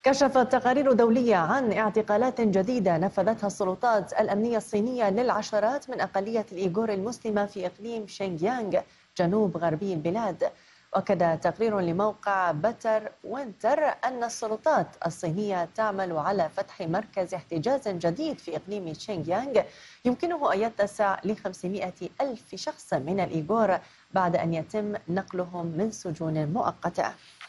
كشفت تقارير دولية عن اعتقالات جديدة نفذتها السلطات الأمنية الصينية للعشرات من أقلية الإيغور المسلمة في إقليم شينجيانغ جنوب غربي البلاد. وأكد تقرير لموقع بتر وينتر أن السلطات الصينية تعمل على فتح مركز احتجاز جديد في إقليم شينجيانغ يمكنه أن يتسع ل500 ألف شخص من الإيغور بعد أن يتم نقلهم من سجون مؤقتة.